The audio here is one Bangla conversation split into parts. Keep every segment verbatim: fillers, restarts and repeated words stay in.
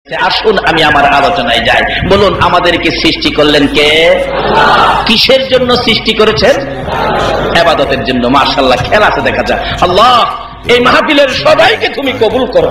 আসুন আমি আমার আলোচনায় যাই। বলুন, আমাদেরকে সৃষ্টি করলেন কে? কিসের জন্য সৃষ্টি করেছেন? ইবাদতের জন্য। মাশাআল্লাহ, খেলা আছে দেখা যায়। আল্লাহ এই মাহফিলের সবাইকে তুমি কবুল করো।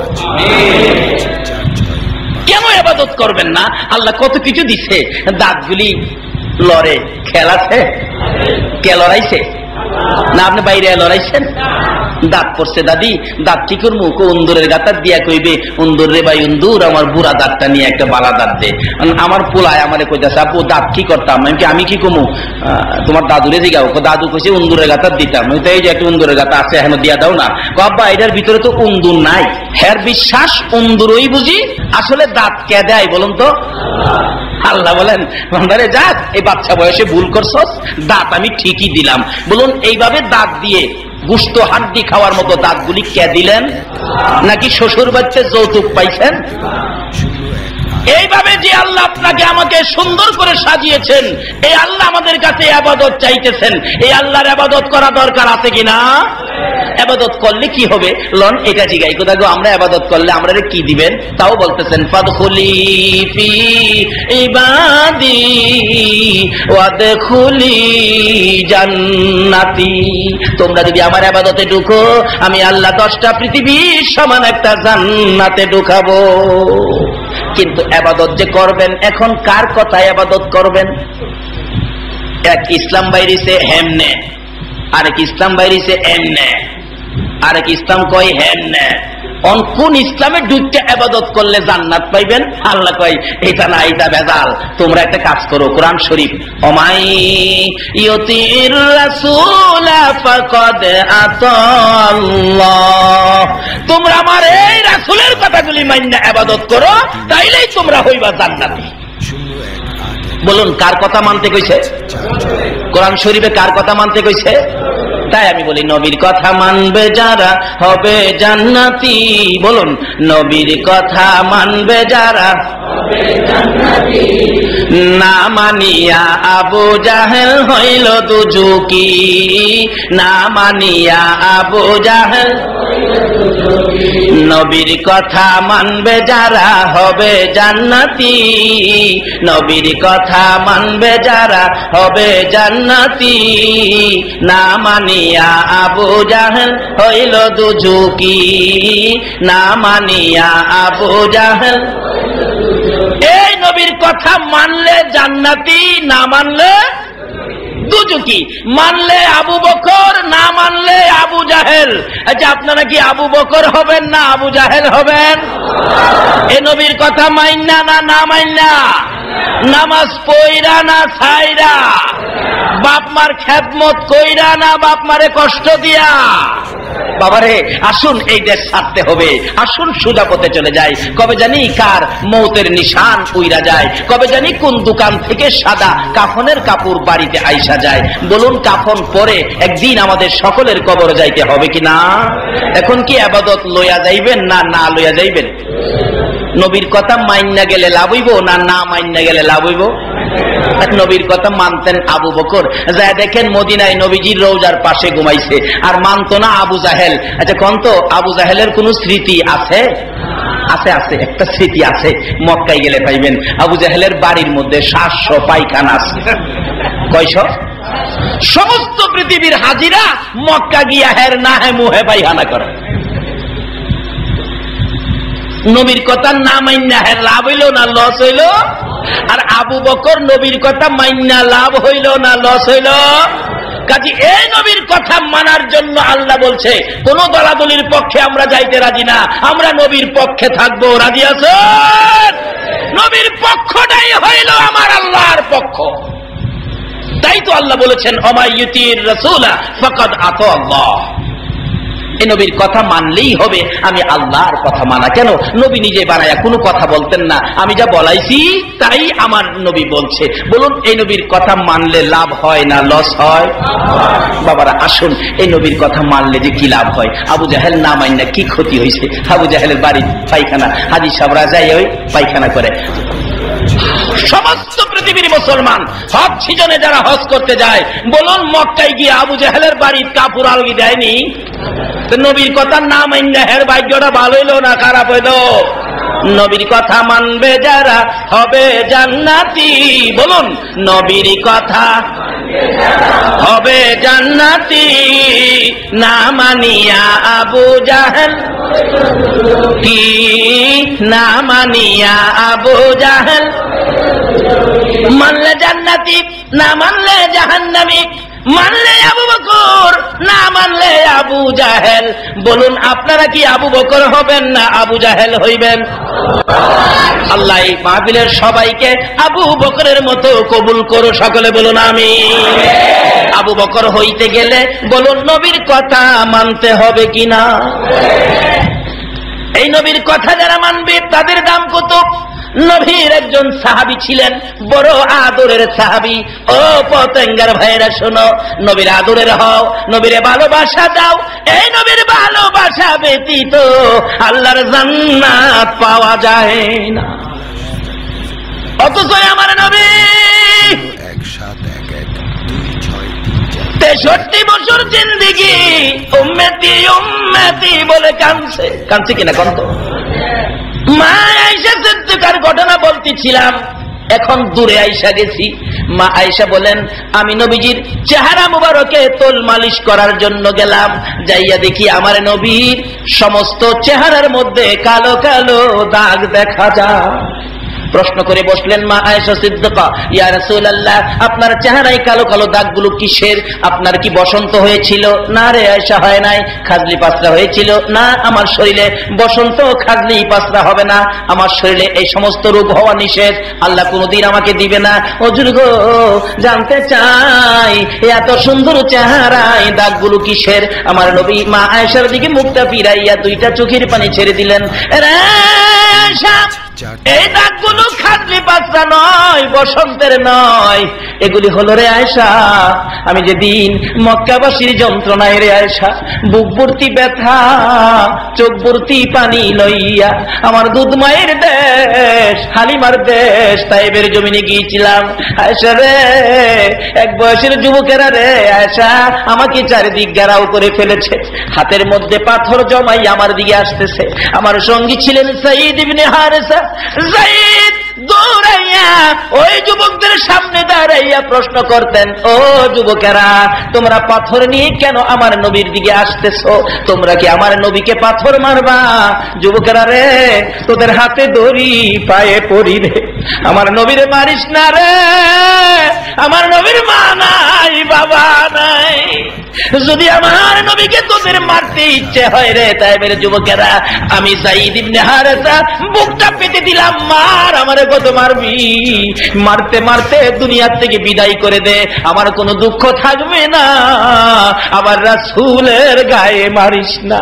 কেন ইবাদত করবেন না? আল্লাহ কত কিছু দিছে। দাঁতগুলি লড়ে, খেলাছে, কে লড়াইছে? না আপনি বাইরে লড়াইছেন? দাঁত পড়ছে দাদি, দাঁত ঠিক করবো, উন্দুরের গাতার দিয়া কইবে উন্দুর রে ভাই উন্দুর, আমার বুড়া দাঁতটা নিয়ে একটা বালা দাঁত দে। আমার পোলায় আমারে কইতাছে আপু দাঁত কি করতাম? আমি কি আমি কি কমু? তোমার দাদুরে জিগাও। দাদু কইছে উন্দুরের গাতার দিতাম। এই যে একটা উন্দুরের গাতা আছে, এখন দিয়া দাও না। আব্বা এটার ভিতরে তো উন্দুর নাই। হ্যার বিশ্বাস উন্দুরই বুঝি। আসলে দাঁত কে দেয় বলুন তো? আল্লাহ বলেন বান্দারে যাক, এই বাচ্চা বয়সে ভুল করছস, দাঁত আমি ঠিকই দিলাম। বলুন এইভাবে দাঁত দিয়ে গুস্ত হাড্ডি খাওয়ার মতো দাঁতগুলি কে দিলেন? নাকি শ্বশুর বাচ্চা যৌতুক পাইছেন? এইভাবে যে আল্লাহ আপনাকে আমাকে সুন্দর করে সাজিয়েছেন, এই আল্লাহ আমাদের কাছে ইবাদত চাইতেছেন। এই আল্লাহর ইবাদত করা দরকার আছে কিনা? ইবাদত করলে কি হবে লন এটা জিগাই কোথা গো? আমরা ইবাদত করলে আমরা কি দিবেন? তাও বলতেছেন ফাদখুলি ফি ইবাদি ওয়াদখুলি জান্নাতি। তোমরা যদি আমার ইবাদতে ঢুকো, আমি আল্লাহ দশটা পৃথিবীর সমান একটা জান্নাতে ঢুকাবো। কিন্তু ইবাদত যে করবেন, এখন কার কথা ইবাদত করবেন? এক ইসলাম বাইরিছে হেমনে, আরেক ইসলাম বাইরিছে এমনে, আরেক ইসলাম কয় হেমনে। কোন ইসলামে ঢুকতে ইবাদত করলে জান্নাত পাইবেন? আল্লাহ কয় এটা না, এটা ভেজাল। তোমরা একটা কাজ করো, কোরআন শরীফ ওমাই ইউতির রাসূল ফাকাদ আতাল্লাহ। তোমরা আমার এই রাসূলের কথাগুলি মাইন্না ইবাদত করো, তাইলেই তোমরা হইবা জান্নাতি। বলুন কার কথা মানতে কইছে? কোরআন শরীফে কার কথা মানতে কইছে? তাই আমি বলি নবীর কথা মানবে যারা হবে জান্নাতি। বলুন নবীর কথা মানবে যারা হবে জান্নাতি। না মানিয়া আবু জাহেল হইল দুজুকি, না মানিয়া আবু জাহেল নবীর কথা মানবে যারা হবে জান্নাতি। নবীর কথা মানবে যারা হবে জান্নাতি। না মানিয়া আবু জাহেল হইল দুজুকি, না মানিয়া আবু জাহেল। এই নবীর কথা মানলে জান্নাতি, না মানলে দুজুকি। মানলে আবু বকর, না মানলে আবু জাহেল। আচ্ছা আপনারা কি আবু বকর হবেন না আবু জাহেল হবেন? এ নবীর কথা মাইন্না না না মাইন্না? নামাজ পইরা না ছাইরা? বাপ মার খেদমত কইরা না বাপ মারে কষ্ট দিয়া? বাবারে আসুন এই দেশ ছাড়তে হবে, আসুন সোজা পথে চলে যাই। কবে জানি কার মৌতের নিশান উইরা যায়, কবে জানি কোন দোকান থেকে সাদা কাফনের কাপড় বাড়িতে আইসা যায়। বলুন কাফন পরে একদিন আমাদের সকলের কবর যাইতে হবে কি না? এখন কি ইবাদত লইয়া যাইবেন না না লইয়া যাইবেন? নবীর কথা মাইন্না গেলে লাভ হইব না না মাইন্না গেলে লাভ হইব? নবীর কথা মানতেন আবু বকর, যা দেখেন মদিনায় নবীজির রওজার পাশে ঘুমাইছে, আর মানতো না আবু জাহেল। আচ্ছা কোন তো আবু জাহেলের কোন স্মৃতি আছে? আছে আছে, একটা স্মৃতি আছে, মক্কায় গেলে পাইবেন। আবু জাহেলের বাড়ির মধ্যে সাতশো পায়খানা আছে। কয়শ? সমস্ত পৃথিবীর হাজিরা মক্কা গিয়া হের না হে মুহে পায়খানা করে। নবীর কথা না মাইন্না হের লাভ হইল না লস হইল? আর আবু বকর নবীর কথা মাইন্না লাভ হইল না লস হইল? কাজী এই নবীর কথা মানার জন্য আল্লাহ বলছে কোন দলাদলির পক্ষে আমরা যাইতে রাজি না, আমরা নবীর পক্ষে থাকবো। রাজি আছেন? নবীর পক্ষটাই হইল আমার আল্লাহর পক্ষ। তাই তো আল্লাহ বলেছেন ওমাই ইউতির রাসূলা ফাকাদ আতাল্লাহ। এই নবীর কথা মানলেই হবে। আমি আল্লাহর কথা মানা কেন? নবী নিজে বানায়া কোনো কথা বলতেন না, আমি যা বলাইছি তাই আমার নবী বলছে। বলুন এই নবীর কথা মানলে লাভ হয় না লস হয়? বাবারা আসুন এই নবীর কথা মানলে যে কি লাভ হয়। আবু জাহেল না মাইনা কি ক্ষতি হয়েছে? আবু জাহেলের বাড়ি পায়খানা, হাজী সাহেবরা যায় ওই পায়খানা করে। সমস্ত পৃথিবীর মুসলমান হজ সিজনে যারা হজ করতে যায়, বলুন মক্কায় গিয়ে আবু জাহেলের বাড়ির কাপড় আলগি দেয়নি? নবীর কথা না মাইন্না হের ভাগ্যটা ভালো হইলো না খারাপ হইলো? নবীর কথা মানবে যারা হবে জান্নাতি। বলুন, নবীর কথা হবে জান্নাতি, না মানিয়া আবু জাহেল কি, না মানিয়া আবু জাহেল। মানলে জান্নাতি, না মানলে জাহান্নামী। মানলে আবু বকর, না মানলে আবু জাহেল। বলুন, আপনারা কি আবু বকর হবেন না আবু জাহেল হইবেন? আল্লাহ এই মাহফিলের সবাইকে আবু বকরের মতো কবুল করো, সকলে বলুন আমিন। আবু বকর হইতে গেলে বলুন নবীর কথা মানতে হবে কিনা? এই নবীর কথা যারা মানবে তাদের দাম কত? নবীর একজন সাহাবী ছিলেন, বড় আদরের সাহাবী। ও পতেঙ্গার ভাইরা শোনো, নবীর আদরের হও, নবীরে ভালোবাসা দাও। এই নবীর ভালোবাসা ব্যতীত আল্লাহর জান্নাত পাওয়া যায় না। অথচ আমার নবী তেষট্টি বছর জিন্দিগি উম্মতি উম্মতি বলে কাঁদছে। কাঁদছে কিনা কন্ত? মা আয়েশা সিদ্দিকার ঘটনা বলতেছিলাম, এখন দূরে আয়েশা গেছি। মা আয়েশা বলেন, আমি নবীজির চেহারা মুবারকে তোল মালিশ করার জন্য গেলাম। যাইয়া দেখি আমার নবীর সমস্ত চেহারার মধ্যে কালো কালো দাগ দেখা যায়। প্রশ্ন করে বসলেন মা আয়েশা সিদ্দিকা, ইয়া রাসূলুল্লাহ, আপনার চেহারায় কালো কালো দাগগুলো কিসের? আপনার কি বসন্ত হয়েছিল? না রে আয়েশা, হয় নাই। খাজলি পাসরা হয়েছিল? না, আমার শরীরে বসন্ত খাজলি পাসরা হবে না, আমার শরীরে এই সমস্ত রোগ হওয়া নিষেধ, আল্লাহ কোনদিন আমাকে দিবে না। হুজুর গো, জানতে চাই এত সুন্দর চেহারায় দাগগুলো কিসের? আমার নবী মা আয়েশার দিকে মুখটা ফিরাইয়া দুইটা চোখের পানি ছেড়ে দিলেন। রে আয়েশা, এই দাগগুলো খাজলি পাসরা নয়, বসন্তের নয়, এগুলি হলো রে আয়েশা আমি যেদিন মক্কাবাসীর যন্ত্রণায় রে আয়েশা বুক ভর্তি ব্যথা, চোখ ভর্তি পানি লইয়া আমার দুধ মায়ের দেশ হালিমার দেশ তাইবের জমিনে গিয়েছিলাম। আয়েশা রে, এক বয়সের যুবকেরা রে আয়েশা আমাকে চারিদিক ঘেরাও করে ফেলেছে, হাতের মধ্যে পাথর জমাই আমার দিকে আসতেছে। আমার সঙ্গী ছিলেন সাঈদ ইবনে হারেসা। যায়েদ দৌড়াইয়া ওই যুবকদের সামনে দাঁড়াইয়া প্রশ্ন করতেন, ও যুবকেরা, তোমরা পাথর নিয়ে কেন আমার নবীর দিকে আসতেছো? তোমরা কি আমার নবীকে পাথর মারবা? যুবকেরা রে, তোদের হাতে দড়ি পায়ে পড়ি রে, আমার নবীরে মারিস না রে, আমার নবীর মা নাই বাবা নাই, যদি আমার নবীকে তোদের মারতে ইচ্ছে হয় রে তাইবের যুবকেরা, আমি যায়েদ ইবনে হারেসা বুকটা পেতে দিলাম, মার, আমারে কত মারবি, মারতে মারতে দুনিয়ার থেকে বিদায় করে দে, আমার কোনো দুঃখ থাকবে না, আমার রাসূলের গায়ে মারিস না।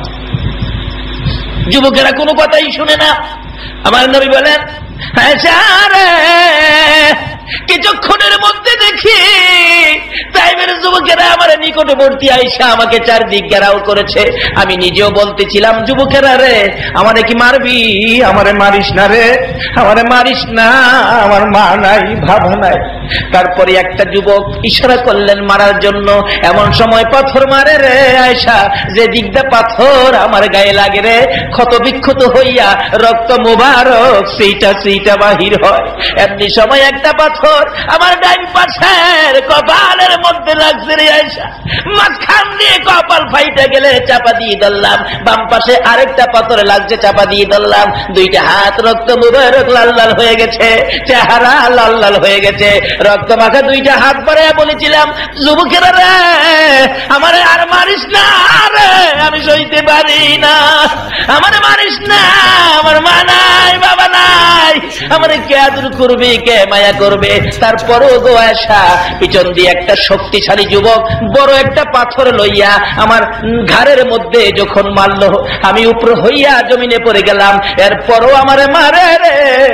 যুবকেরা কোনো কথাই শুনে না। আমার নবী বলেন, আয়েশা রে, কিছুক্ষণের মধ্যে দেখি তাইবের যুবকেরা আমার নিকটবর্তী আয়েশা আমাকে চারদিক ঘেরাও করেছে। আমি নিজেও বলতেছিলাম, যুবকেরা রে, আমারে কি মারবি? আমারে মারিস না রে, আমারে মারিস না, আমার মা নাই বাবা নাই। তারপরে একটা যুবক ইশারা করলেন মারার জন্য, এমন সময় পাথর মারে রে আয়েশা, যে দিকটা পাথর আমার গায়ে লাগে রে, ক্ষত বিক্ষত হইয়া রক্ত মুবারক সেইটা সেইটা বাহির হয়। এমনি সময় একটা পাথর আমার ডাইন পাশের কপালের মধ্যে লাগছে রে আয়েশা, মাঝখান দিয়ে কপাল ফাইটা গেলে চাপা দিয়ে ধরলাম, বাম পাশে আরেকটা পাথর লাগছে, চাপা দিয়ে ধরলাম, দুইটা হাত রক্ত মুবারক লাল লাল হয়ে গেছে, চেহারা লাল লাল হয়ে গেছে, রক্ত মাখা দুইটা হাত বাড়াইয়া বলেছিলাম, যুবকেরা রে, আমারে আর মারিস না রে, আমি সইতে পারি না, আমারে মারিস না, আমার মা নাই বাবা নাই, আমারে কে আদর করবে, কে মায়া করবে? তারপরও গো আয়েশা, পিছন দিয়ে একটা শক্তিশালী যুবক বড় একটা পাথর লইয়া আমার ঘাড়ের মধ্যে যখন মারলো, আমি উপর হইয়া জমিনে পড়ে গেলাম, এরপরও আমারে মারে রে,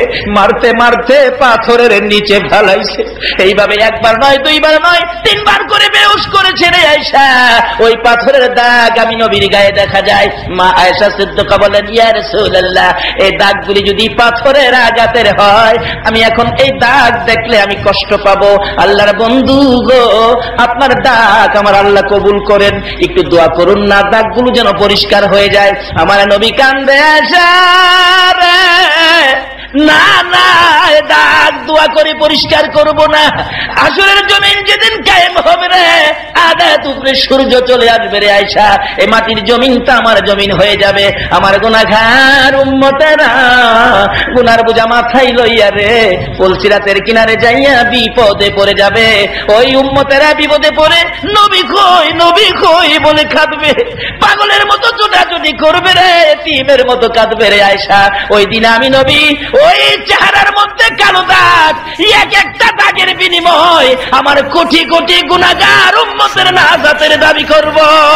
মারতে মারতে পাথরের নিচে ফেলাইছে। এইভাবে একবার নয়, দুইবার নয়, তিনবার করে বেহুশ করেছে রে আয়েশা। ওই পাথরের দাগ আমি নবীর গায়ে দেখা যায়। মা আয়েশা সিদ্দিকা বলেন, ইয়া রাসূলুল্লাহ, এই দাগগুলি যদি পাথরের আঘাতের হয়, আমি এখন এই দাগ দেখলে আমি কষ্ট পাবো। আল্লাহর বন্ধু গো, আপনার দাগ আমার আল্লাহ কবুল করেন, একটু দোয়া করুন না, দাগগুলো যেন পরিষ্কার হয়ে যায়। আমার নবী কান্দে, আয়েশা রে, না না, দাগ দোয়া করে পরিষ্কার করব না। আসরের জমিন যেদিন কায়েম হবে রে, আদাত উপরে সূর্য চলে আসবে রে আয়েশা, এই মাটির জমিনটা আমার জমিন হয়ে যাবে। আমার গুনাহগার উম্মতেরা গুনার বোঝা মাথায় লইয়া রে পুলসিরাতের কিনারে যাইয়া বিপদে পড়ে যাবে। ওই উম্মতেরা বিপদে পড়ে নবী কই নবী কই বলে কাঁদবে, পাগলের মতো ছোটাছুটি করবে রে, এতিমের মতো কাঁদবে রে আয়েশা। ওই দিন আমি নবী ওই চেহারার মধ্যে কালো দাগ, এক একটা দাগের বিনিময় আমার কোটি কোটি গুনাহগার উম্মতের নাজাতের দাবি করব।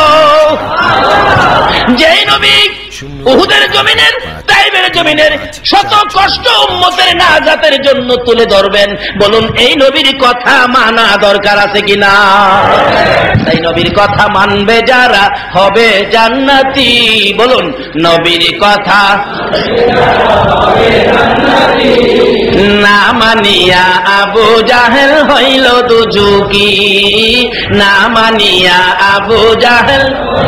যেই নবী উহুদের জমিনের, তাইফের জমিনের শত কষ্ট উম্মতের নাজাতের জন্য তুলে ধরবেন, বলুন এই নবীর কথা মানা দরকার আছে কিনা? এই নবীর কথা মানবে যারা হবে জান্নাতি। বলুন নবীর কথা না মানিয়া আবু জাহেল হইল দুজুকি, না মানিয়া আবু জাহেল।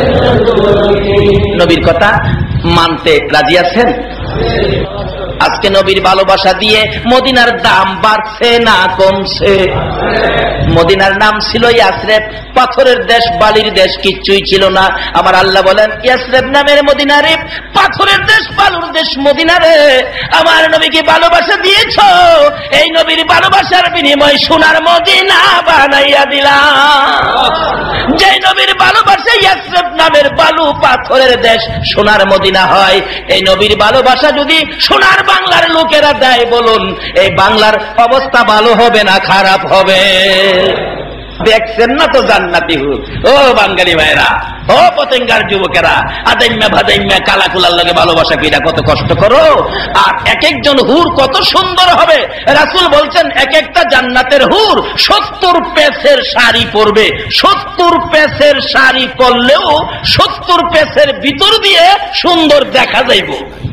নবীর কথা মানতে রাজি আছেন? আজকে নবীর ভালোবাসা দিয়ে মদিনার দাম বাড়ছে না কমছে? মদিনার নাম ছিল ইয়াসরেব, পাথরের দেশ, বালির দেশ, কিচ্ছুই ছিল না। আমার আল্লাহ বলেন, ইয়াসরেব নামের মদিনারে, পাথরের দেশ, বালুর দেশ মদিনারে আমার নবীকে ভালোবাসা দিয়েছ, এই নবীর ভালোবাসার বিনিময় সোনার মদিনা বানাইয়া দিলাম। যে নবীর ভালোবাসা ইয়াসরেব নামের বালু পাথরের দেশ সোনার মদিনা হয়, এই নবীর ভালোবাসা যদি সোনার বাংলার লোকেরা দেয়, বলুন এই বাংলার অবস্থা ভালো হবে না খারাপ হবে? দেখছেন না তো জান্নাতি হুর। ও বাঙালি ভাইরা, ও পতেঙ্গার যুবকেরা, আদাইম্যা ভাদাইম্যা কালাকুলার লাগে ভালোবাসা কিনা কত কষ্ট করো। আর এক একজন হুর কত সুন্দর হবে। রাসূল বলছেন এক একটা জান্নাতের হুর সত্তর পেসের শাড়ি পরবে, সত্তর পেসের শাড়ি পরলেও সত্তর পেসের ভিতর দিয়ে সুন্দর দেখা যাইব।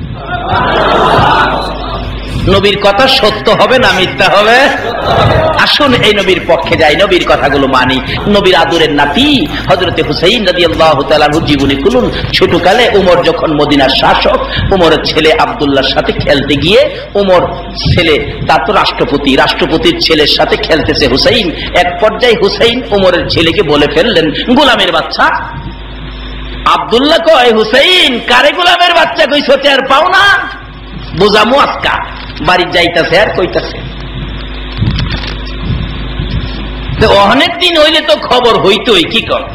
নবীর কথা সত্য হবে না মিথ্যা হবে? আসুন এই নবীর পক্ষে যাই, নবীর কথাগুলো মানি। নবীর আদরের নাতি হযরতে হুসাইন রাদিয়াল্লাহু তাআলা আনহু জীবনী খুলুন। ছোটকালে উমর যখন মদিনার শাসক, উমরের ছেলে আব্দুল্লাহর সাথে খেলতে গিয়ে, উমর ছেলে তার তো রাষ্ট্রপতি, রাষ্ট্রপতির ছেলের সাথে খেলতেছে হুসাইন। এক পর্যায়ে হুসাইন উমরের ছেলেকে বলে ফেললেন, গোলামের বাচ্চা। আব্দুল্লাহ কয়, হুসাইন কারে গোলামের বাচ্চা কইছো, টের পাও না? বুঝামু আজকা। বাড়ি যাইতেছে আর কইতাছে, অনেক দিন হইলে তো খবর হইতই, কি কর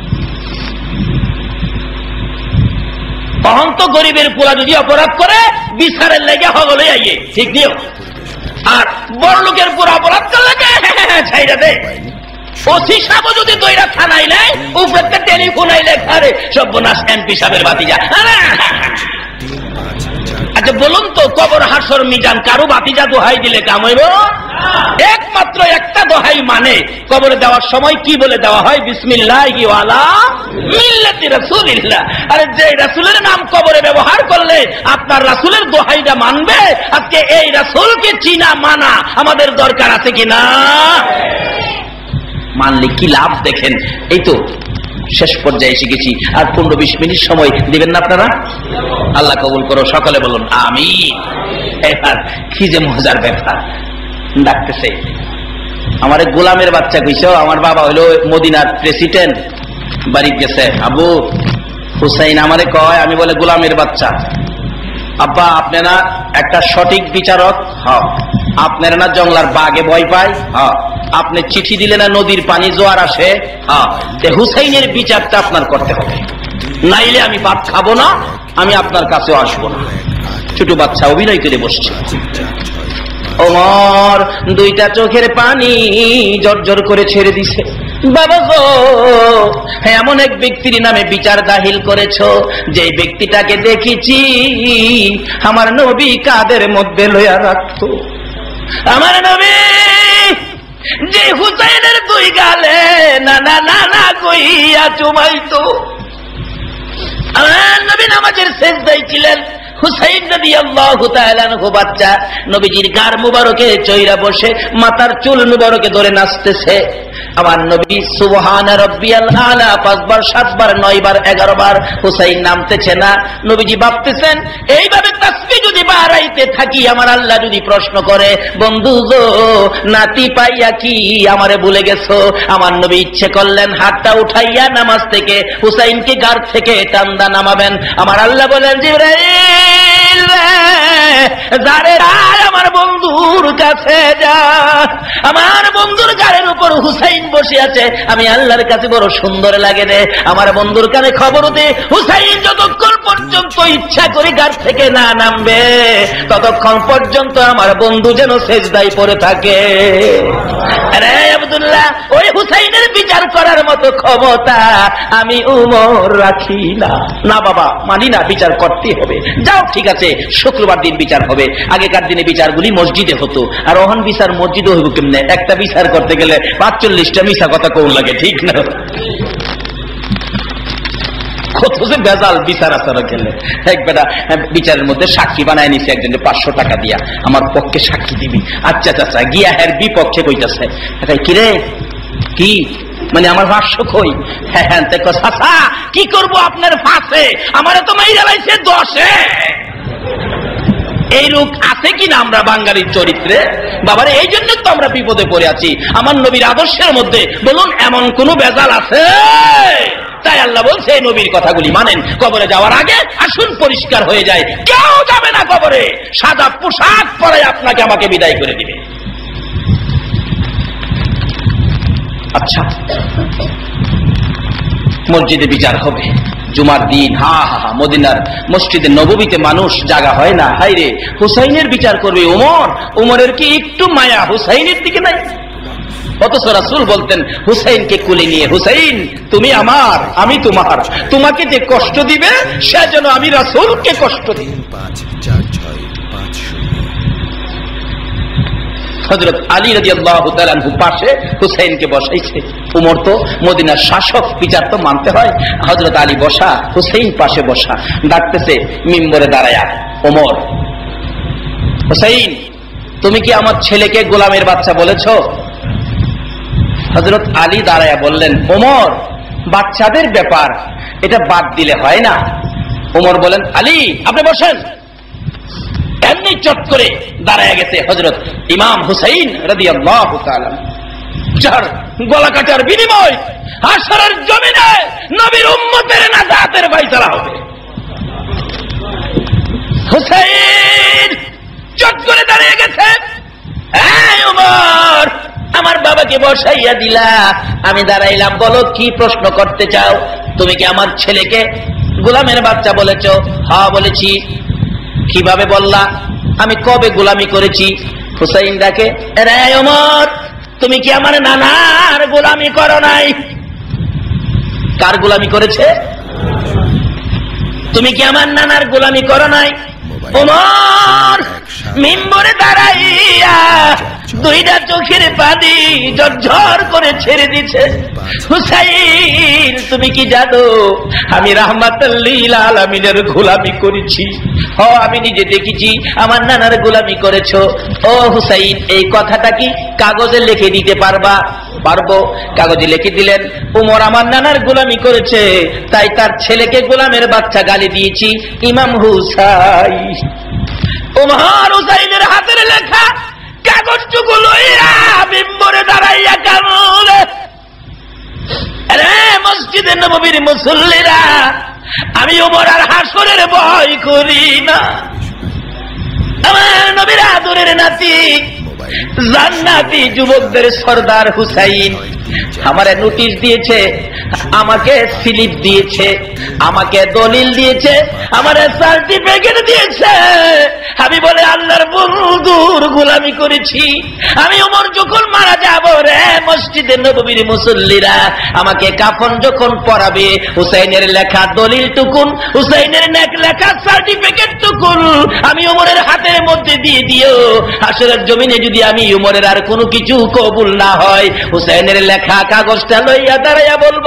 অহন্ত গরিবের পোলা যদি অপরাধ করে বিচারের লেগে হগলে আইয়ে, ঠিক নিও। আর বড় লোকের পোলা অপরাধ করলে ছাইরা দে। ওসি সাহেব যদি দইরা থানায় নেয়, উপরে টেলিফোন আইলে ঘরে সর্বনাশ এমপি সাহেবের বাতিজা। আচ্ছা বলুন তো, কবর হাসর মিজান কারো বাতিজা দোহাই দিলে কাম হইব? একমাত্র একটা দোহাই মানে কবরে দেওয়ার সময় কি বলে দেওয়া হয়? বিসমিল্লাহি ওয়ালা মিল্লাতি রাসূলিল্লাহ। আরে যে রাসূলের নাম কবরে ব্যবহার করলে আপনার রাসূলের দোহাইটা মানবে? আজকে এই রাসূলকে চিনা মানা আমাদের দরকার আছে কিনা? মানলে কি লাভ দেখেন। এই তো শেষ পর্যায়ে এসে গেছি, আর পনেরো বিশ মিনিট সময় দিবেন না আপনারা? আল্লাহ কবুল করো, সকালে বলুন আমিন। এবার কি যে মজার ব্যাপার, ডাকতেছে আমার গোলামের বাচ্চা কইছো, আমার বাবা হইলো মদিনার প্রেসিডেন্ট, বাড়ি গেছে। আবু হুসাইন আমারে কয়, আমি বলে গোলামের বাচ্চা। আব্বা আপনারা একটা সঠিক বিচারক, হ্যাঁ। আপনারা না জঙ্গলার বাঘে ভয় পায়, হ্যাঁ। আপনি চিঠি দিলে না নদীর পানি জোয়ার আসে, হ্যাঁ। হুসাইনের বিচারটা আপনার করতে হবে, নাইলে আমি ভাত খাবো না, আমি আপনার কাছেও আসবো না। ছোট বাচ্চা অভিনয় করে বসছে। ওমর দুইটা চোখের পানি জর্জর করে ছেড়ে দিছে। বাবা গো, এমন এক ব্যক্তির নামে বিচার দাখিল করেছো যে ব্যক্তিটাকে দেখেছি আমার নবী কাদের মধ্যে লইয়া রাখতো। আমার নবী যে হুসাইনের দুই গালে না না না না কইয়া চুমাইতো। আমার নবী নামাজের সেজদায় ছিলেন, হুসাইন রাদিয়াল্লাহু তাআলা আনহু বাচ্চা নবীজির গার মুবারকে চইরা বসে মাথার চুল মুবারকে ধরে নাচতেছে। আমার নবী সুবহান রাব্বিয়াল আলা পাঁচবার সাতবার নয়বার এগারো বার হুসাইন নামতেছে না। নবীজি ভাবতেছেন এইভাবে তাসবিহ যদি বাড়াইতে থাকি আমার আল্লাহ যদি প্রশ্ন করে বন্ধু গো নাতি পাইয়া কি আমারে ভুলে গেছো। আমার নবী ইচ্ছে করলেন হাতটা উঠাইয়া নামাজ থেকে হুসাইনকে গার থেকে টান্দা নামাবেন। আমার আল্লাহ বলেন জিবরাইল যারে আমার বন্ধুর কাছে যা, আমার বন্ধুর গাড়ির উপর হুসাইন বসে আছে, আমি আল্লাহর কাছে বড় সুন্দর লাগে রে। আমার বন্ধুর কানে খবর দে হুসাইন যতক্ষণ পর্যন্ত ইচ্ছা করে গাড়ি থেকে না নামবে ততক্ষণ পর্যন্ত আমার বন্ধু যেন সেজদায় পড়ে থাকে। আরে আব্দুল্লাহ, ওই হুসাইনের বিচার করার মতো ক্ষমতা আমি উমর রাখি না। না বাবা, মানি না, বিচার করতে হবে। যাও ঠিক আছে, শুক্রবার দিন বিচার হবে। আগেকার দিনে বিচারগুলি মসজিদে হতো, আর ওহন বিচার মসজিদে হইব কেমনে? একটা বিচার করতে গেলে পাঁচচল্লিশটা মিশা কথা কোন লাগে, ঠিক না? কত যে বেজাল বিচার আচার গেলে। একবার বিচারের মধ্যে সাক্ষী বানায় নিছে একজনের পাঁচশো টাকা দিয়া, আমার পক্ষে সাক্ষী দিবি। আচ্ছা চাচা গিয়া হের বিপক্ষে কইতাছে, কিরে কি মানে আমার ভাষ্য কই? হ্যাঁ হ্যাঁ চাচা কি করবো আপনার ফাঁসে, আমার তো মাইরা লাইছে দশে। এই রূপ আছে কিনা আমরা বাঙালির চরিত্রে? বাবারে এই জন্য তো আমরা বিপদে পড়ে আছি। আমার নবীর আদর্শের মধ্যে বলুন এমন কোন বেজাল আছে? তাই আল্লাহ বলছে এই নবীর কথাগুলি মানেন। কবরে যাওয়ার আগে আসুন পরিষ্কার হয়ে যায়, কেউ যাবে না কবরে সাদা পোশাক পরে আপনাকে আমাকে বিদায় করে দিবে। আচ্ছা, মসজিদে বিচার হবে জুমার দিন। হা হা হা মদিনার মসজিদে নববীতে মানুষ জাগা হয় না। হাই রে, হুসাইনের বিচার করবে উমর। উমরের কি একটু মায়া হুসাইনের দিকে নাই? অথচ রাসূল বলতেন হুসাইনকে কুলে নিয়ে, হুসাইন তুমি আমার, আমি তোমার, তোমাকে যে কষ্ট দিবে সেজন্য আমি রাসূলকে কষ্ট দিই। হযরত আলী রাদিয়াল্লাহু তাআলা আনহু পাশে হুসাইনকে বসাইছে। উমর তো মদিনার শাসক, বিচার তো মানতে হয়। হযরত আলী বসা, হুসাইন পাশে বসা, ডাকতেছে মিম্বরে দাঁড়ায়া, ওমর হুসাইন তুমি কি আমার ছেলেকে গোলামের বাচ্চা বলেছ? হযরত আলী দাঁড়ায়া বললেন, ওমর বাচ্চাদের ব্যাপার, এটা বাদ দিলে হয় না। ওমর বলেন, আলী আপনি বসেন। এমনি চট করে দাঁড়ায় গেছে হযরত ইমাম হুসাইন রাদিয়াল্লাহু তাআলা, যার গলা কাটার বিনিময় হাশরের জমিনে নবীর উম্মতের নাজাতের ফয়সালা হবে। হুসাইন চট করে দাঁড়িয়ে গেছে, এই ওমর আমার বাবাকে বসাইয়া দিলা, আমি দাঁড়াইলাম, বলো কি প্রশ্ন করতে চাও? তুমি কি আমার ছেলেকে গোলামের বাচ্চা বলেছ? হ্যাঁ বলেছি। কিভাবে বললা? আমি কবে গোলামি করেছি? হুসাইন ডাকে, রে ওমর তুমি কি আমার নানার গোলামি করো নাই? কার গোলামি করেছে? তুমি কি আমার নানার গোলামি করো নাই? ওমর মিম্বরে দাঁড়াইয়া দুইটা চোখের পানি ঝরঝর করে ছেড়ে দিছে। হুসাইন তুমি কি জানো আমি রাহমাতুল লিল আলামিনের গোলামি করেছি? হ আমি নিজে দেখেছি আমার নানার গোলামি করেছো। ও হুসাইন এই কথাটা কি কাগজে লিখে দিতে পারবা? পারবো। কাগজে লিখে দিলেন, উমর আমার নানার গোলামি করেছে, তাই তার ছেলেকে গোলামের বাচ্চা গালি দিয়েছি ইমাম হুসাইন। উমর হুসাইনের হাতের লেখা কাগজটুকু লইয়া মিম্বরে দাঁড়াইয়া কামড়ে, আরে মসজিদে নববীর মুসল্লিরা আমি ওমর আর হাসরের ভয় করি না। আমার নবীর আদরের নাতি জান্নাতি যুবকদের সর্দার হুসাইন আমারে নোটিশ দিয়েছে, আমাকে স্লিপ দিয়েছে, আমাকে দলিল দিয়েছে, আমার সার্টিফিকেট দিয়েছে। আমি বলে আল্লাহর বন্ধুর গোলামি করেছি। আমি ওমর যখন মারা যাব রে, মসজিদে নববীর মুসল্লিরা আমাকে কাফন যখন পরাবে, হুসাইনের লেখা দলিল টুকুন, হুসাইনের লেখা সার্টিফিকেট টুকুন আমি ওমরের হাতের মধ্যে দিয়ে দিও। হাসরের জমিনে যদি আমি ওমরের আর কোনো কিছু কবুল না হয়, হুসাইনের লেখা কাগজটা লইয়া দাঁড়াইয়া বলবো,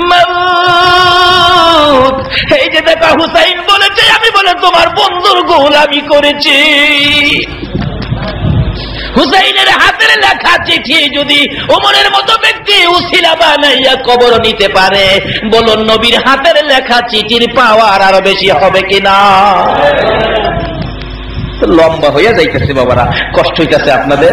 মাউত এই যে দেখো হুসাইন বলেছে আমি বলে তোমার বন্ধুর গোলামি করেছি। হুসাইনের হাতের লেখা চিঠি যদি ওমরের মতো ব্যক্তি উসিলা বানাইয়া কবর নিতে পারে, বলুন নবীর হাতের লেখা চিঠির পাওয়ার আরো বেশি হবে কিনা? লম্বা হইয়া যাইতেছে বাবারা, কষ্ট হইতেছে আপনাদের।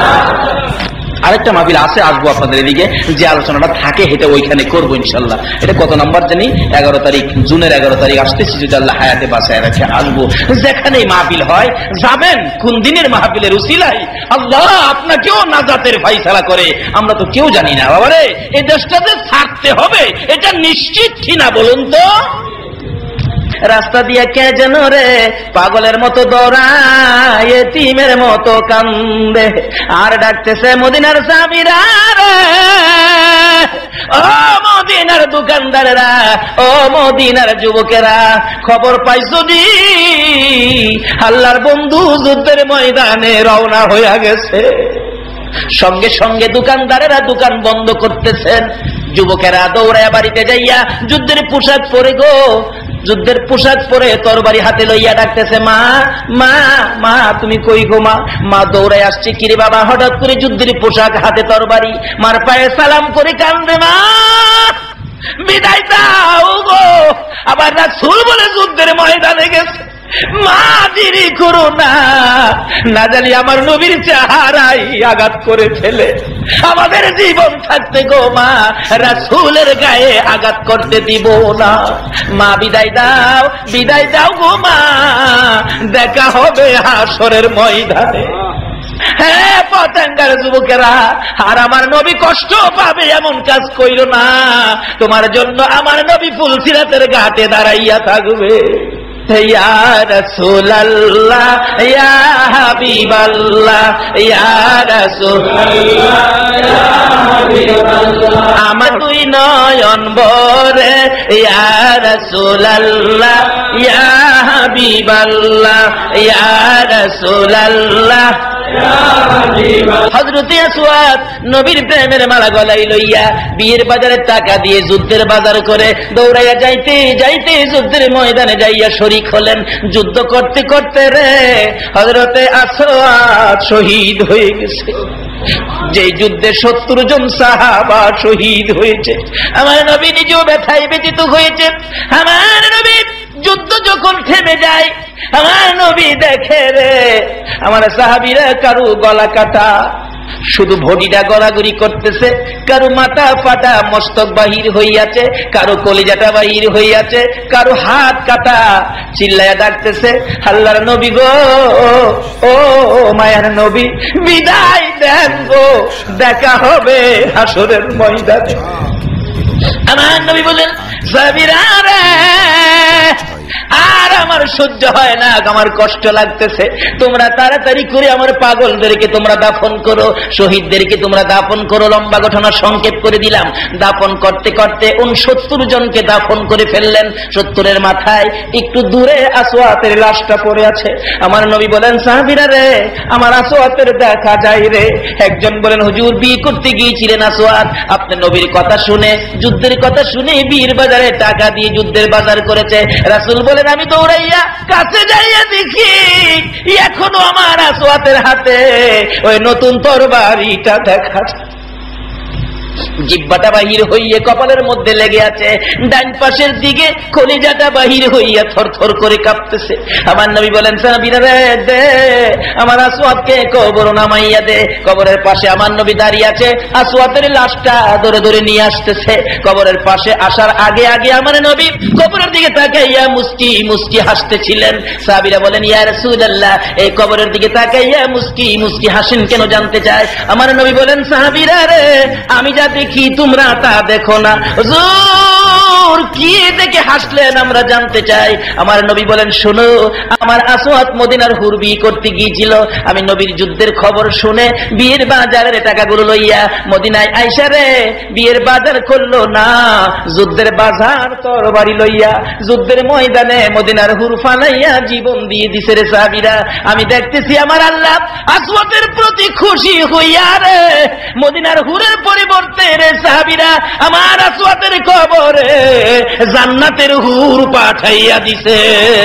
আরেকটা মাহফিল আছে, আসবো আপনাদের এদিকে, যে আলোচনাটা থাকে এটা ওইখানে করবো ইনশাল্লাহ। এটা কত নাম্বার জানি, এগারো তারিখ জুনের এগারো তারিখ আসতেছি, যদি আল্লাহ হায়াতে বাঁচায় রাখে আসবো। যেখানেই মাহফিল হয় যাবেন, কোন দিনের মাহফিলের উসিলাই আল্লাহ আপনাকেও নাজাতের ফায়সালা করে আমরা তো কেউ জানি না বাবারে। এই দেশটাতে থাকতে হবে এটা নিশ্চিত কিনা বলুন তো? রাস্তা দিয়ে কে যেন রে পাগলের মতো দৌড়ায়, এতিমের মতো কান্দে, আর ডাকতেছে মদিনার সাবিরা রে, ও মদিনার দোকানদারেরা, ও মদিনার যুবকেরা, খবর পাইছো নি আল্লাহর বন্ধু যুদ্ধের ময়দানে রওনা হইয়া গেছে। সঙ্গে সঙ্গে দোকানদারেরা দোকান বন্ধ করতেছেন, যুবকেরা দৌড়ায় বাড়িতে যাইয়া যুদ্ধের পোশাক পরে গো, যুদ্ধের পোশাক পরে তরবারি হাতে লইয়া ডাকতেছে, মা মা মা তুমি কই গো মা? মা দৌড়ায় আসছে, কিরে বাবা? হঠাৎ করে যুদ্ধের পোশাক হাতে তরবারি, মার পায়ে সালাম করে কান্দে, মা বিদায় দাও গো, আবার রাসূল বলে যুদ্ধের ময়দানে গেছে, মা দেরি করো না, না জানি আমার নবীর চেহারাই আঘাত করে ফেলে, আমাদের জীবন থাকতে গো মা রাসূলের গায়ে আঘাত করতে দিব না। মা বিদায় দাও, বিদায় দাও গো মা, দেখা হবে হাসরের ময়দানে। হ্যাঁ পতেঙ্গার যুবকেরা, আর আমার নবী কষ্ট পাবে এমন কাজ কইরো না, তোমার জন্য আমার নবী ফুলসিরাতের ঘাটে দাঁড়াইয়া থাকবে। ইয়া রাসূলুল্লাহ ইয়া হাবিবাল্লাহ ইয়া রাসূলুল্লাহ ইয়া হাবিবাল্লাহ, আমার দুই নয়ন ভরে ইয়া রাসূলুল্লাহ ইয়া হাবিবাল্লাহ ইয়া রাসূলুল্লাহ। হযরতে আসওয়াদ নবীর প্রেমের মালা গলায় লইয়া বিয়ের বাজারে টাকা দিয়ে যুদ্ধের বাজার করে দৌড়াইয়া যাইতে যাইতে যুদ্ধের ময়দানে যাইয়া শরীক হলেন। যুদ্ধ করতে করতে রে হযরতে আসওয়াদ শহীদ হয়ে গেছে। যে যুদ্ধে সত্তর জন সাহাবা শহীদ হয়েছে, আমার নবী নিজেও ব্যথায় ব্যথিত হয়েছে। আমার নবী যুদ্ধ যখন থেমে যায়, আমার নবী দেখে রে আমার সাহাবীরা কারো গলা কাটা, শুধু বডিটা গড়াগড়ি করতেছে, কারো মাথা ফাটা মস্তক বাহির হইয়াছে, কারো কলিজাটা বাহির হইয়াছে, কারো হাত কাটা, চিল্লায়া ডাকতেছে, আল্লাহর নবী গো, ও মায়ার নবী বিদায় দেন গো, দেখা হবে হাসরের ময়দানে। আমার নবী বলেন, সাহাবীরা রে আর আমার সহ্য হয় না, আমার কষ্ট লাগতেছে, তোমরা তাড়াতাড়ি করে আমার পাগলদেরকে তোমরা দাফন করো, শহীদদেরকে তোমরা দাফন করো। লম্বা ঘটনা সংক্ষেপ করে দিলাম। দাফন করতে করতে উনসত্তর জনকে দাফন করে ফেললেন। সত্তরের মাথায় একটু দূরে আসওয়াতের লাশটা পড়ে আছে। আমার নবী বলেন, সাহাবীরা রে আমার আসওয়াতের দেখা যায় রে। একজন বলেন, হুজুর বিয়ে করতে গিয়েছিলেন আসওয়াত, আপনি নবীর কথা শুনে যুদ্ধের কথা শুনে বিয়ের বাজারে টাকা দিয়ে যুদ্ধের বাজার করেছে। রাসূল বলেন, আমি দৌড়াইয়া কাছে যাইয়া দেখি এখনো আমার আসওয়াতের হাতে ওই নতুন তরবারিটা দেখা যায়। জিহ্বাটা বাহির হইয়ে কপালের মধ্যে লেগে আছে, ডান পাশের দিকে কলিজাটা বাহির হইয়া থরথর করে কাঁপতেছে। আমার নবী বলেন, সাহাবীরা রে দে আমার আসওয়াতকে কবর নামাইয়া দে। কবরের পাশে আমার নবী দাঁড়িয়ে আছে, আসওয়াতের লাশটা ধরে ধরে নিয়ে আসতেছে। কবরের পাশে আসার আগে আগে আমার নবী কবরের দিকে তাকাইয়া মুস্কি মুস্কি হাসতেছিলেন। সাহাবীরা বলেন, ইয়া রাসূলুল্লাহ এই কবরের দিকে তাকাইয়া মুস্কি মুস্কি হাসেন কেন জানতে চায়। আমার নবী বলেন, সাহাবীরা রে আমি যা দেখি তোমরা তা দেখো না। কি দেখে হাসলেন আমরা জানতে চাই। আমার নবী বলেন, শোনো, আমার আসওয়াদ মদিনার হুর বিয়ে করতে গিয়েছিল। আমি নবীর যুদ্ধের খবর শুনে বিয়ের বাজারের টাকাগুলো লইয়া মদিনায় আইসা রে বিয়ের বাজার করলো না, যুদ্ধের বাজার তরবারি লইয়া যুদ্ধের ময়দানে মদিনার হুর ফালাইয়া জীবন দিয়ে দিছে রে সাহাবীরা। আমি দেখতেছি আমার আল্লাহ আসওয়াদের প্রতি খুশি হইয়া রে মদিনার হুরের পরিবর্তে রে সাহাবীরা আমার আসওয়াদের কবরে জান্নাতের হুর পাঠাইয়া দিছে।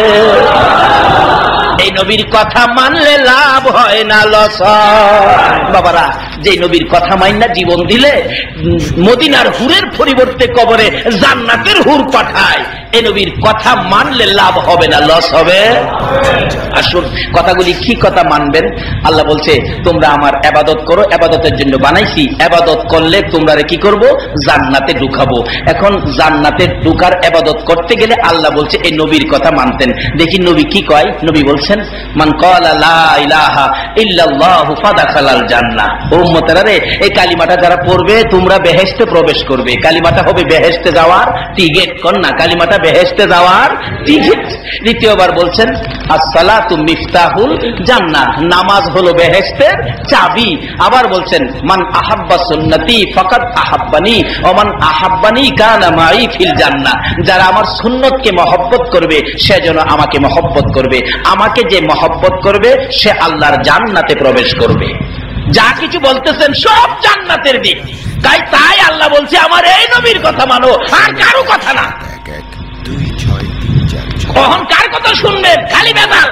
এই নবীর কথা মানলে লাভ হয় না লস হয়। বাবারা, যে নবীর কথা মাইনা জীবন দিলে মদিনার হুরের পরিবর্তে কবরে জান্নাতের হুর পাঠায়, এই নবীর কথা মানলে লাভ হবে না লস হবে? আসুন, কথাগুলি কি কথা মানবেন। আল্লাহ বলছে, তোমরা আমার ইবাদত করো, ইবাদতের জন্য বানাইছি, ইবাদত করলে তোমরা কি করব? জান্নাতে ঢুকাবো। এখন জান্নাতে ঢুকার ইবাদত করতে গেলে আল্লাহ বলছে এই নবীর কথা মানতেন। দেখি নবী কি কয়। নবী বলছেন, মান ক্বালা লা ইলাহা ইল্লাল্লাহু ফাদাখালাল জান্নাহ। ও উম্মতেরা রে, এই কালিমাটা যারা পড়বে তোমরা বেহেশতে প্রবেশ করবে। কালিমাটা হবে বেহেশতে যাওয়ার টিকেট। কোন না, কালিমাটা বেহেশতে যাওয়ার টিকেট। দ্বিতীয়বার বলছেন, আসসালাতু মিফতাহুল জান্নাহ, নামাজ হলো বেহেশতের চাবি। আবার বলছেন, মান আহাব্বা সুন্নতি ফাকাদ আহাব্বানি ওয়া মান আহাব্বানি কানা মাই ফিল জান্নাহ। যারা আমার সুন্নতকে মহব্বত করবে সে যেন আমাকে মহব্বত করবে, আমাকে যে মহব্বত করবে সে আল্লাহর জান্নাতে প্রবেশ করবে। যা কিছু বলতেছেন সব জান্নাতের দিক। তাই তাই আল্লাহ বলছে আমার এই নবীর কথা মানো, আর কারো কথা না। কখন কার কথা শুনবেন? খালি বেদাল।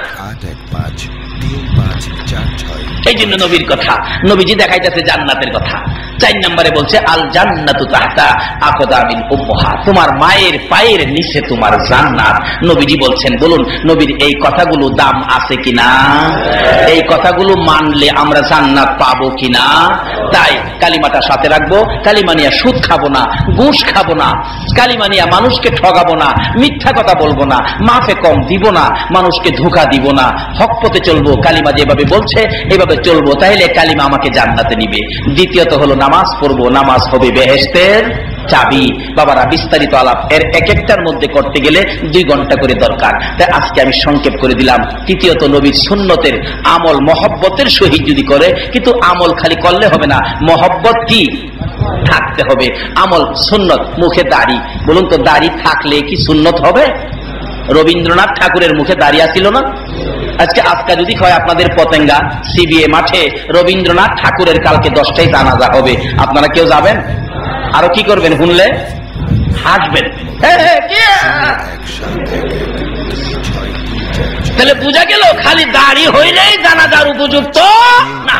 এই জন্য নবীর কথা, নবীজি দেখাইতেছে জান্নাতের কথা। চার নম্বরে বলছে, আল জান্নাতু তাহতা আকদামিল উম্মাহাত, তোমার মায়ের পায়ের নিচে তোমার জান্নাত। নবীজি বলছেন, বলুন নবীর এই কথাগুলো দাম আছে কিনা? এই কথাগুলো মানলে আমরা জান্নাত পাবো কিনা? তাই কালিমাটা সাথে রাখবো। কালিমা নিয়ে সুদ খাবো না, ঘুষ খাবো না, কালিমা নিয়ে মানুষকে ঠগাবো না, মিথ্যা কথা বলবো না, মাফে কম দিব না, মানুষকে ধোঁকা দিব না, হক পথে চলবো। কালিমা যেভাবে বলছে এভাবে চলবো, তাহলে কালিমা আমাকে জান্নাতে নিবে। দ্বিতীয়ত হলো নামাজ পড়বো, নামাজ হবে বেহেশতের চাবি। বাবারা, বিস্তারিত আলাপ এর এক একটার মধ্যে করতে গেলে দুই ঘন্টা করে দরকার, তাই আজকে আমি সংক্ষেপ করে দিলাম। তৃতীয়ত নবীর সুন্নতের আমল মহব্বতের সহিত যদি করে, কিন্তু আমল খালি করলে হবে না, মহব্বত কি থাকতে হবে। আমল সুন্নত, মুখে দাড়ি, বলুন তো দাড়ি থাকলে কি সুন্নত হবে? রবীন্দ্রনাথ ঠাকুরের মুখে দাড়ি আছিল না? আজকে আজকে যদি হয় আপনাদের পতেঙ্গা সিবিএ মাঠে রবীন্দ্রনাথ ঠাকুরের কালকে দশটায় জানাজা হবে, আপনারা কেউ যাবেন? আরো কি করবেন? শুনলে হাসবেন। তাহলে বুঝা গেল খালি দাড়ি হইলেই জানাজার উপযুক্ত না,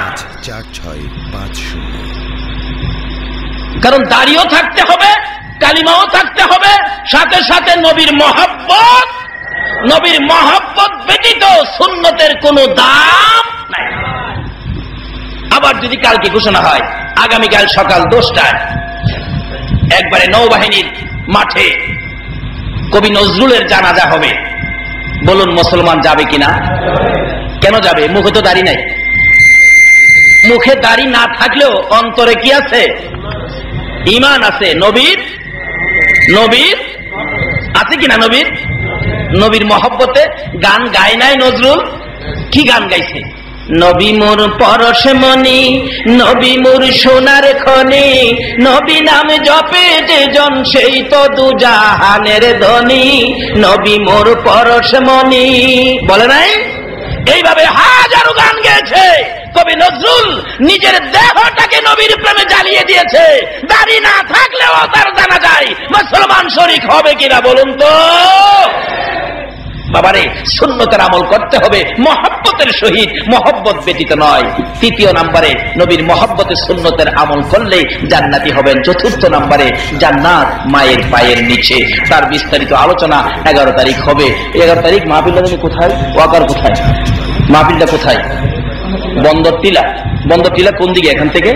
কারণ দাড়িও থাকতে হবে, কালিমাও থাকতে হবে, সাথে সাথে নবীর মহব্বত। নবীর মহব্বত ব্যতীত সুন্নতের কোনো দাম নাই। আবার যদি কালকে ঘোষণা হয় আগামীকাল সকাল দশটায় একবারে নৌবাহিনীর মাঠে কবি নজরুলের জানাজা হবে, বলুন মুসলমান যাবে কিনা? কেন যাবে? মুখে তো দাড়ি নাই। মুখে দাড়ি না থাকলেও অন্তরে কি আছে? ঈমান আছে। নবীর নবীর আছে কিনা? নবীর নবীর মহব্বতে গান গায় নাই নজরুল? কি গান গাইছে? নবী মোর পরশমণি, নবী মোর সোনার খনি, নবী নাম জপে যে জন সেই তো দুজাহানের ধনী, নবী মোর পরশমণি। বলে নাই? এইভাবে হাজারো গান গেয়েছে কবি নজরুল। নিজের দেহটাকে নবীর প্রেমে জ্বালিয়ে দিয়েছে। দাড়ি না থাকলেও তার জানা যায়। মুসলমান শরীক হবে কিনা বলুন তো? বাবারে, সুন্নতের আমল করতে হবে মহব্বতের সহিত, মহব্বত ব্যতীত নয়। তৃতীয় নম্বরে নবীর মহব্বতে সুন্নতের আমল করলে জান্নাতি হবেন। চতুর্থ নম্বরে জান্নাত মায়ের পায়ের নিচে। তার বিস্তারিত আলোচনা এগারো তারিখ হবে। এগারো তারিখ মাহফিলটা কোথায়? ওয়াকার কোথায়? মাহফিলটা কোথায়? বন্দর টিলা। বন্দর টিলা কোন দিকে এখান থেকে?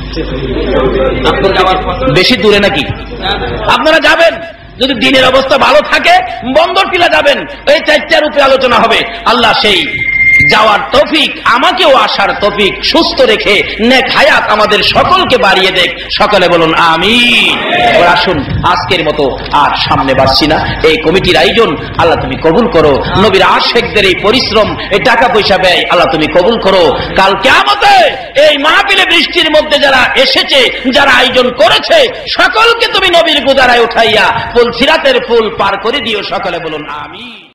বেশি দূরে নাকি? আপনারা যাবেন, যদি দিনের অবস্থা ভালো থাকে বন্দর টিলা যাবেন। এই চারটার উপরে আলোচনা হবে। আল্লাহ সেই যাওয়ার তৌফিক, আমাকেও আসার তৌফিক সুস্থ রেখে নেক হায়াত আমাদের সকলকে বাড়িয়ে দেখ। সকলে বলুন আমিন। এবার আসুন, আজকের মতো আর সামনে বাড়ছি না। এই কমিটির আয়োজন আল্লাহ তুমি কবুল করো। নবীর আশিকদের এই পরিশ্রম, এই টাকা পয়সা ব্যয় আল্লাহ তুমি কবুল করো। কাল কিয়ামতে এই মাহফিলে বৃষ্টির মধ্যে যারা এসেছে, যারা আয়োজন করেছে, সকলকে তুমি নবীর গুদারায় উঠাইয়া ফুল সিরাতের ফুল পার করে দিও। সকলে বলুন আমিন।